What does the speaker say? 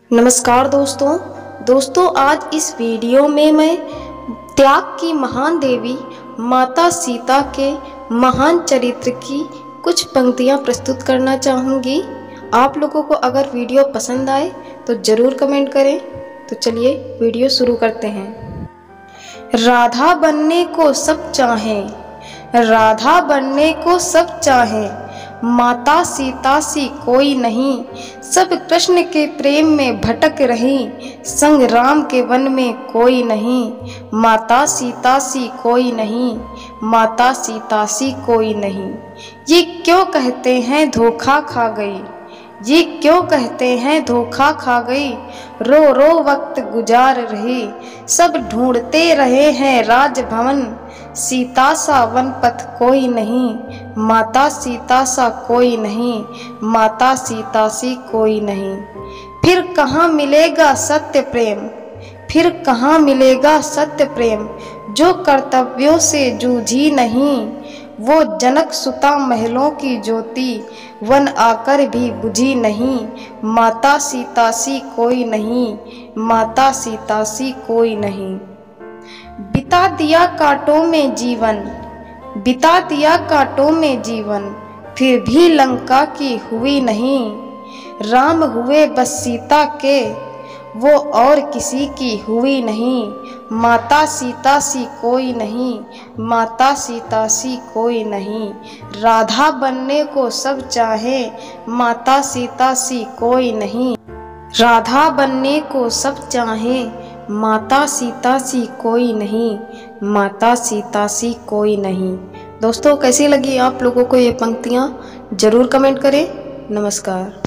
नमस्कार दोस्तों आज इस वीडियो में मैं त्याग की महान देवी माता सीता के महान चरित्र की कुछ पंक्तियां प्रस्तुत करना चाहूँगी। आप लोगों को अगर वीडियो पसंद आए तो ज़रूर कमेंट करें। तो चलिए वीडियो शुरू करते हैं। राधा बनने को सब चाहें, राधा बनने को सब चाहें, माता सीता सी कोई नहीं, सब कृष्ण के प्रेम में भटक रही, संग राम के वन में कोई नहीं, माता सीता सी कोई नहीं, माता सीता सी कोई नहीं। ये क्यों कहते हैं धोखा खा गई, ये क्यों कहते हैं धोखा खा गई, रो रो वक्त गुजार रही, सब ढूंढते रहे हैं राजभवन, सीता सा वन पथ कोई नहीं, माता सीता सा कोई नहीं, माता सीता सी कोई नहीं। फिर कहाँ मिलेगा सत्य प्रेम, फिर कहाँ मिलेगा सत्य प्रेम, जो कर्तव्यों से जूझी नहीं, वो जनक सुता महलों की ज्योति, वन आकर भी बुझी नहीं, माता सीता सी कोई नहीं, माता सीता सी कोई नहीं। बिता दिया कांटों में जीवन, बिता दिया कांटों में जीवन, फिर भी लंका की हुई नहीं, राम हुए बस सीता के, वो और किसी की हुई नहीं, माता सीता सी कोई नहीं, माता सीता सी कोई नहीं। राधा बनने को सब चाहे, माता सीता सी कोई नहीं, राधा बनने को सब चाहे, माता सीता सी कोई नहीं, माता सीता सी कोई नहीं। दोस्तों कैसी लगी आप लोगों को ये पंक्तियाँ ज़रूर कमेंट करें। नमस्कार।